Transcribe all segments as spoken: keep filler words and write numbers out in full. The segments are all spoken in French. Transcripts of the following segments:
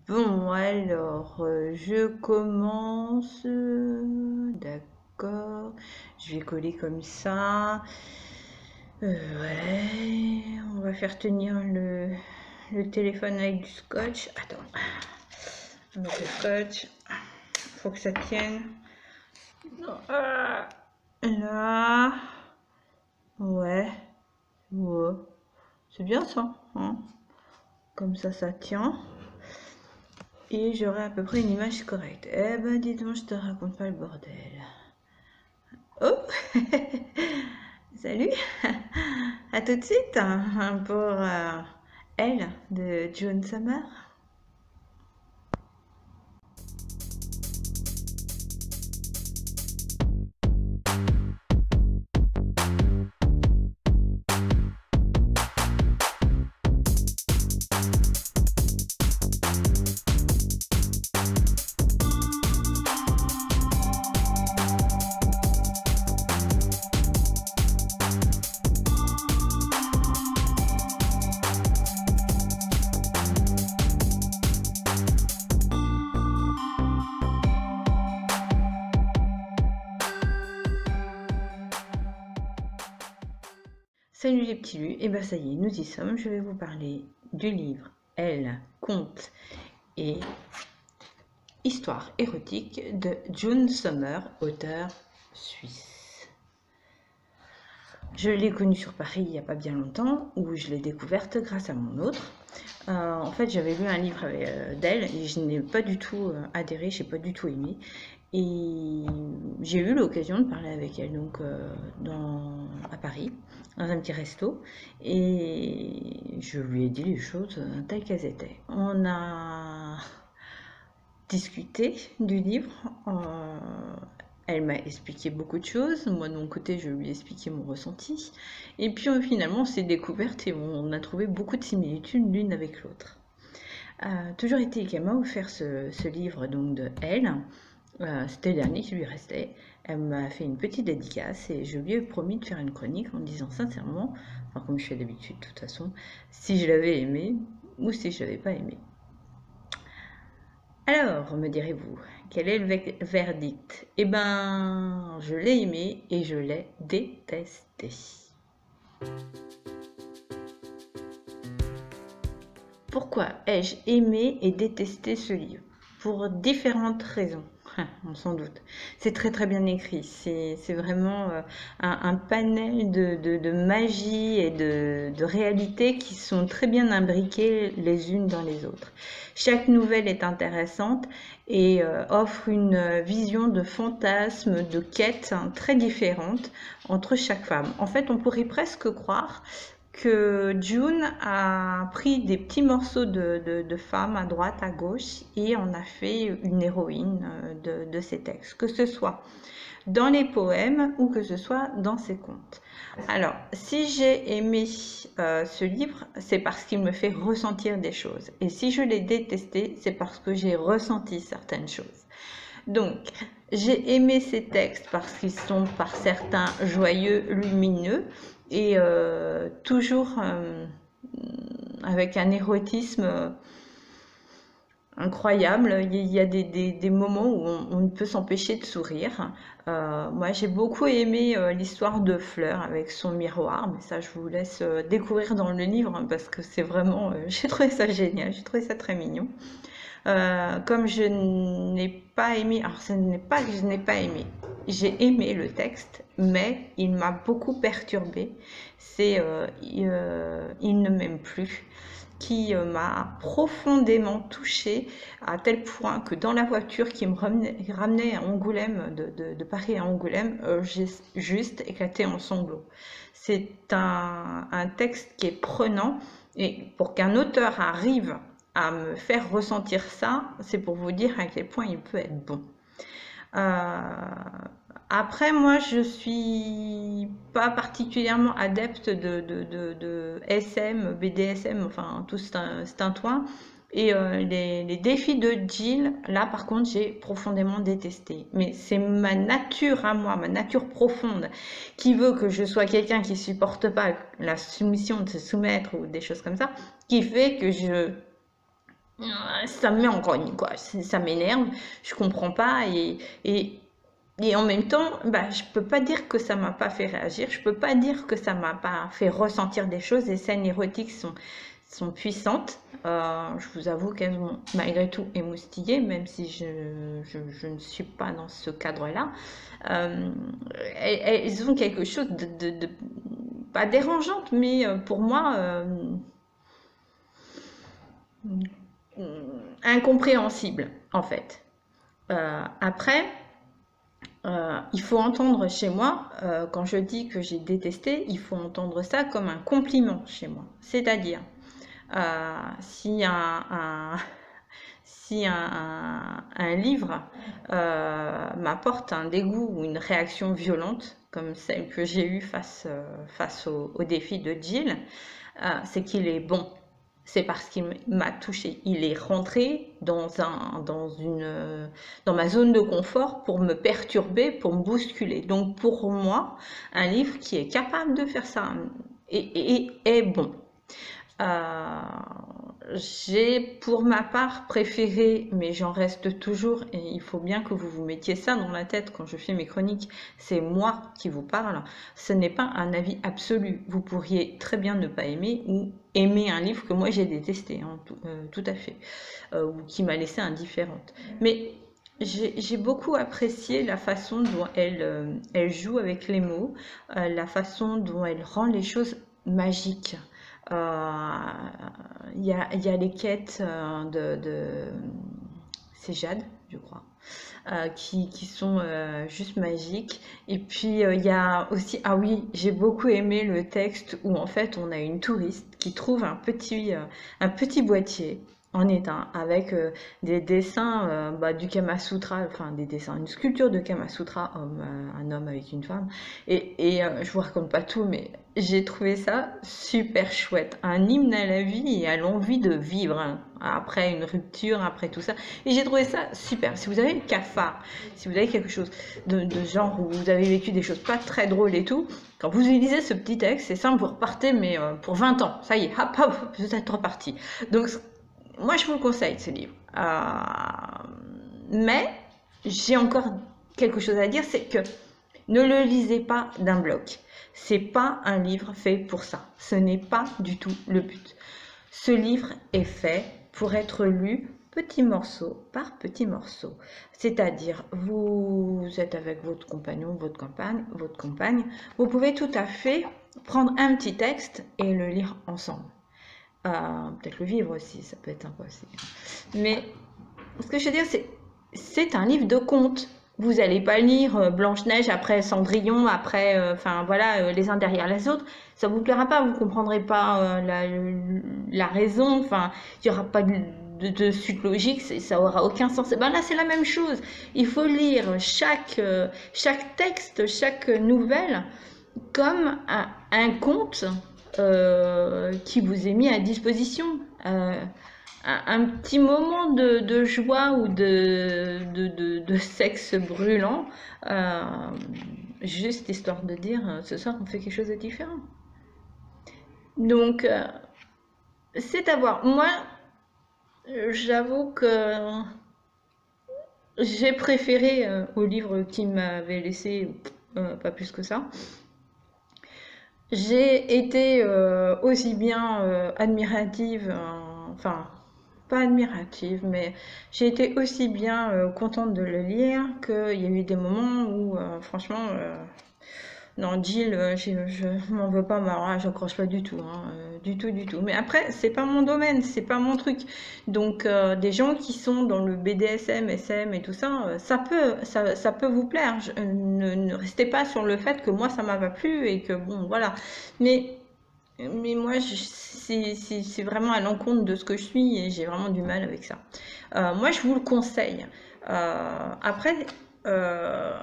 Bon, alors, euh, je commence. euh, D'accord. Je vais coller comme ça. Euh, ouais, on va faire tenir le, le téléphone avec du scotch. Attends. On va mettre le scotch. Faut que ça tienne. Ah, là. Ouais. Ouais. C'est bien ça, hein. Comme ça, ça tient. Et j'aurai à peu près une image correcte. Eh ben, dis donc, je te raconte pas le bordel. Oh Salut À tout de suite hein, pour euh, Elle de John Summer. Salut les petits lus, et ben ça y est, nous y sommes. Je vais vous parler du livre Elle, conte et histoire érotique de John Sommer, auteur suisse. Je l'ai connue sur Paris il n'y a pas bien longtemps, où je l'ai découverte grâce à mon autre. Euh, en fait, j'avais lu un livre euh, d'elle et je n'ai pas du tout euh, adhéré, je n'ai pas du tout aimé. Et j'ai eu l'occasion de parler avec elle donc euh, dans, à Paris, dans un petit resto, et je lui ai dit les choses euh, telles qu'elles étaient. On a discuté du livre. Euh, elle m'a expliqué beaucoup de choses. Moi, de mon côté, je lui ai expliqué mon ressenti. Et puis, euh, finalement, on s'est découverte et on a trouvé beaucoup de similitudes l'une avec l'autre. Euh, toujours été qu'elle m'a offert ce, ce livre donc de Elle. Euh, C'était le dernier qui lui restait. Elle m'a fait une petite dédicace et je lui ai promis de faire une chronique en disant sincèrement, enfin comme je fais d'habitude de toute façon, si je l'avais aimé ou si je l'avais pas aimé. Alors, me direz-vous, quel est le verdict? Eh ben, je l'ai aimé et je l'ai détesté. Pourquoi ai-je aimé et détesté ce livre? Pour différentes raisons, on s'en doute. C'est très très bien écrit, c'est vraiment euh, un, un, panel de, de, de magie et de, de réalité qui sont très bien imbriquées les unes dans les autres. Chaque nouvelle est intéressante et euh, offre une vision de fantasme, de quête hein, très différente entre chaque femme. En fait, on pourrait presque croire que June a pris des petits morceaux de, de, de femmes à droite, à gauche, et en a fait une héroïne de, de ses textes, que ce soit dans les poèmes ou que ce soit dans ses contes. Alors, si j'ai aimé euh, ce livre, c'est parce qu'il me fait ressentir des choses. Et si je l'ai détesté, c'est parce que j'ai ressenti certaines choses. Donc, j'ai aimé ces textes parce qu'ils sont par certains joyeux, lumineux et euh, toujours euh, avec un érotisme euh, incroyable. Il y a des, des, des moments où on, on ne peut s'empêcher de sourire. Euh, moi, j'ai beaucoup aimé euh, l'histoire de Fleur avec son miroir, mais ça, je vous laisse euh, découvrir dans le livre hein, parce que c'est vraiment, euh, j'ai trouvé ça génial, j'ai trouvé ça très mignon. Euh, comme je n'ai pas aimé, alors ce n'est pas que je n'ai pas aimé, j'ai aimé le texte, mais il m'a beaucoup perturbée. C'est euh, euh, Il ne m'aime plus, qui euh, m'a profondément touchée à tel point que dans la voiture qui me ramenait, ramenait à Angoulême, de, de, de Paris à Angoulême, euh, j'ai juste éclaté en sanglots. C'est un, un texte qui est prenant et pour qu'un auteur arrive à me faire ressentir ça, c'est pour vous dire à quel point il peut être bon. Euh, après, moi, je suis pas particulièrement adepte de, de, de, de S M, B D S M, enfin tout c'est un, un toit. Et euh, les, les défis de Jill, là par contre, j'ai profondément détesté. Mais c'est ma nature à moi, ma nature profonde, qui veut que je sois quelqu'un qui supporte pas la soumission de se soumettre ou des choses comme ça, qui fait que je ça me met en grogne, quoi. Ça m'énerve, je comprends pas et, et, et en même temps, bah, je peux pas dire que ça m'a pas fait réagir, je peux pas dire que ça m'a pas fait ressentir des choses. Les scènes érotiques sont, sont puissantes. Euh, je vous avoue qu'elles m'ont malgré tout émoustillée, même si je, je, je ne suis pas dans ce cadre-là. Euh, elles, elles ont quelque chose de, de, de pas dérangeante, mais pour moi, euh, incompréhensible, en fait. Euh, après, euh, il faut entendre chez moi, euh, quand je dis que j'ai détesté, il faut entendre ça comme un compliment chez moi. C'est-à-dire, euh, si un, un si un, un, un livre euh, m'apporte un dégoût ou une réaction violente, comme celle que j'ai eue face, euh, face au, au défi de Jill, euh, c'est qu'il est bon. C'est parce qu'il m'a touché. Il est rentré dans, un, dans, une, dans ma zone de confort pour me perturber, pour me bousculer. Donc pour moi, un livre qui est capable de faire ça est, est, est bon. Euh, j'ai pour ma part préféré, mais j'en reste toujours, et il faut bien que vous vous mettiez ça dans la tête quand je fais mes chroniques, c'est moi qui vous parle, ce n'est pas un avis absolu. Vous pourriez très bien ne pas aimer ou aimer un livre que moi j'ai détesté, hein, tout, euh, tout à fait, euh, ou qui m'a laissé indifférente. Mais j'ai beaucoup apprécié la façon dont elle, euh, elle joue avec les mots, euh, la façon dont elle rend les choses magiques. Il euh, y, a, y a les quêtes euh, de, de c'est Jade, je crois, euh, qui, qui sont euh, juste magiques. Et puis il euh, y a aussi, ah oui, j'ai beaucoup aimé le texte où en fait on a une touriste qui trouve un petit, euh, un petit boîtier en étain avec euh, des dessins euh, bah, du Kama Sutra, enfin des dessins, une sculpture de Kama Sutra, homme, euh, un homme avec une femme. Et, et euh, je vous raconte pas tout, mais j'ai trouvé ça super chouette, un hymne à la vie et à l'envie de vivre, hein, après une rupture, après tout ça. Et j'ai trouvé ça super. Si vous avez le cafard, si vous avez quelque chose de, de genre où vous avez vécu des choses pas très drôles et tout, quand vous lisez ce petit texte, c'est simple, vous repartez, mais euh, pour vingt ans, ça y est, hop hop, vous êtes reparti. Donc moi, je vous le conseille, ce livre. Euh, mais j'ai encore quelque chose à dire, c'est que ne le lisez pas d'un bloc. C'est pas un livre fait pour ça. Ce n'est pas du tout le but. Ce livre est fait pour être lu petit morceau par petit morceau. C'est-à-dire, vous êtes avec votre compagnon, votre compagne, votre compagne, vous pouvez tout à fait prendre un petit texte et le lire ensemble. Euh, peut-être le vivre aussi, ça peut être sympa aussi. Mais ce que je veux dire, c'est c'est un livre de contes. Vous n'allez pas lire Blanche-Neige après Cendrillon, après, enfin euh, voilà, euh, les uns derrière les autres. Ça vous plaira pas, vous comprendrez pas euh, la, la raison. Enfin, il y aura pas de, de, de suite logique, ça aura aucun sens. Et ben là, c'est la même chose. Il faut lire chaque euh, chaque texte, chaque nouvelle comme un, un conte. Euh, qui vous est mis à disposition. Euh, un, un petit moment de, de joie ou de, de, de, de sexe brûlant, euh, juste histoire de dire, ce soir on fait quelque chose de différent. Donc, euh, c'est à voir. Moi, j'avoue que j'ai préféré euh, au livre qui m'avait laissé euh, pas plus que ça. J'ai été euh, aussi bien euh, admirative, euh, enfin, pas admirative, mais j'ai été aussi bien euh, contente de le lire qu'il y a eu des moments où, euh, franchement, euh, non, Jill, euh, je, je m'en veux pas, mais alors là, j'accroche pas du tout, hein, euh, du tout, du tout. Mais après, c'est pas mon domaine, c'est pas mon truc. Donc, euh, des gens qui sont dans le B D S M, S M et tout ça, euh, ça peut, ça, ça peut vous plaire. Je- euh, ne, ne restez pas sur le fait que moi, ça m'a pas plu et que bon, voilà. Mais, mais moi, je- c'est c'est- c'est vraiment à l'encontre de ce que je suis et j'ai vraiment du mal avec ça. Euh, moi, je vous le conseille. Euh, après, euh,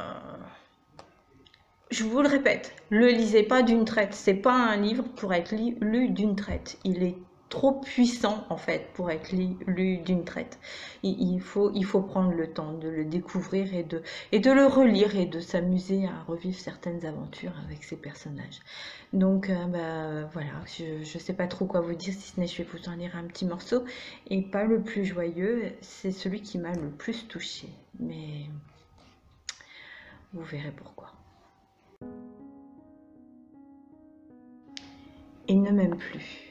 je vous le répète, le lisez pas d'une traite. C'est pas un livre pour être li- lu d'une traite. Il est trop puissant en fait pour être lu, lu d'une traite. Il, il, faut, il faut prendre le temps de le découvrir et de, et de le relire et de s'amuser à revivre certaines aventures avec ces personnages. Donc euh, bah, voilà, je ne sais pas trop quoi vous dire, si ce n'est je vais vous en lire un petit morceau. Et pas le plus joyeux, c'est celui qui m'a le plus touché. Mais vous verrez pourquoi. Il ne m'aime plus.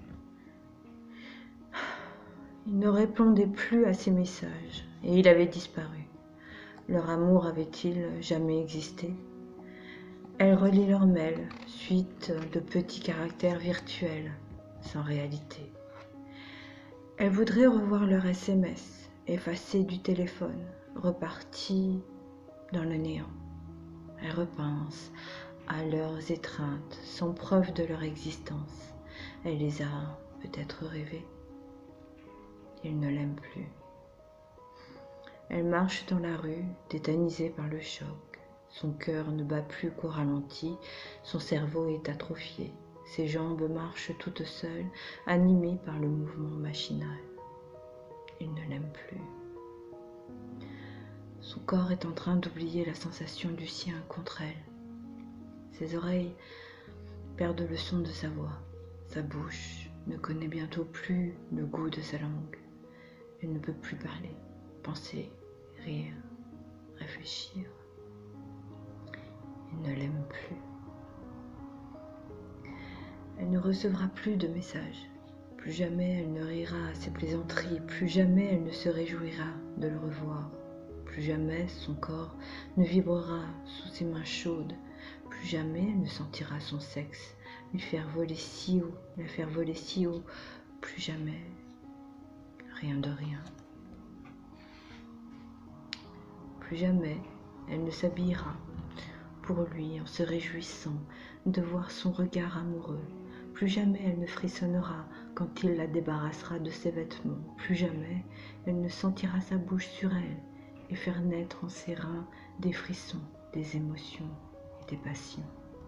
Il ne répondait plus à ses messages et il avait disparu. Leur amour avait-il jamais existé? Elle relit leurs mails, suite de petits caractères virtuels, sans réalité. Elle voudrait revoir leur S M S, effacés du téléphone, repartis dans le néant. Elle repense à leurs étreintes, sans preuve de leur existence. Elle les a peut-être rêvées. Il ne l'aime plus. Elle marche dans la rue, tétanisée par le choc. Son cœur ne bat plus qu'au ralenti, son cerveau est atrophié. Ses jambes marchent toutes seules, animées par le mouvement machinal. Il ne l'aime plus. Son corps est en train d'oublier la sensation du sien contre elle. Ses oreilles perdent le son de sa voix. Sa bouche ne connaît bientôt plus le goût de sa langue. Elle ne peut plus parler, penser, rire, réfléchir. Il ne l'aime plus. Elle ne recevra plus de messages. Plus jamais elle ne rira à ses plaisanteries. Plus jamais elle ne se réjouira de le revoir. Plus jamais son corps ne vibrera sous ses mains chaudes. Plus jamais elle ne sentira son sexe lui faire voler si haut, la faire voler si haut. Plus jamais, rien de rien. Plus jamais elle ne s'habillera pour lui en se réjouissant de voir son regard amoureux. Plus jamais elle ne frissonnera quand il la débarrassera de ses vêtements. Plus jamais elle ne sentira sa bouche sur elle et faire naître en ses reins des frissons, des émotions et des passions.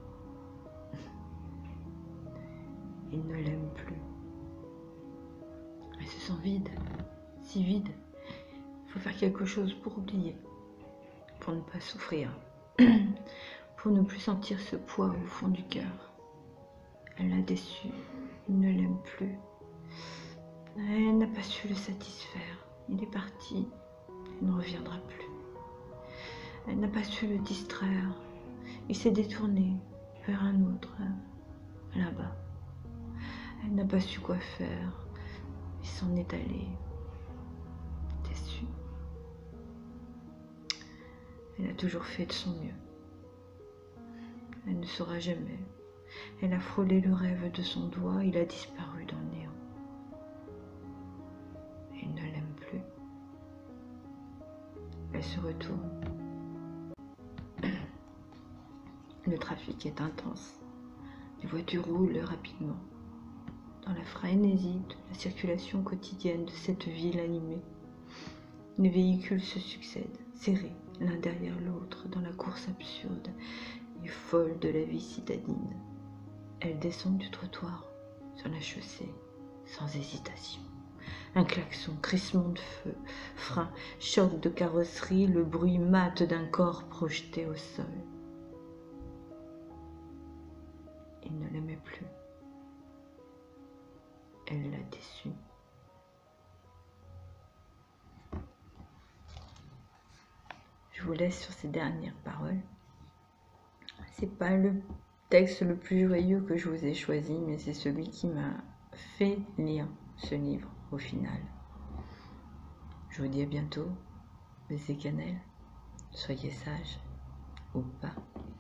Il ne l'aime plus. Elle se sent vide, si vide. Il faut faire quelque chose pour oublier, pour ne pas souffrir, pour ne plus sentir ce poids au fond du cœur. Elle l'a déçu, il ne l'aime plus. Elle n'a pas su le satisfaire. Il est parti, il ne reviendra plus. Elle n'a pas su le distraire. Il s'est détourné vers un autre, là-bas. Elle n'a pas su quoi faire. Il s'en est allé, déçu. Elle a toujours fait de son mieux. Elle ne saura jamais. Elle a frôlé le rêve de son doigt, il a disparu dans le néant. Il ne l'aime plus. Elle se retourne. Le trafic est intense. Les voitures roulent rapidement. Dans la frénésie de la circulation quotidienne de cette ville animée, les véhicules se succèdent, serrés l'un derrière l'autre dans la course absurde et folle de la vie citadine. Elle descend du trottoir sur la chaussée, sans hésitation. Un klaxon, crissement de feu, frein, choc de carrosserie, le bruit mat d'un corps projeté au sol. Il ne l'aimait plus. Elle l'a déçu. Je vous laisse sur ces dernières paroles. C'est pas le texte le plus joyeux que je vous ai choisi, mais c'est celui qui m'a fait lire ce livre au final. Je vous dis à bientôt. Baisez cannelle, soyez sages ou pas.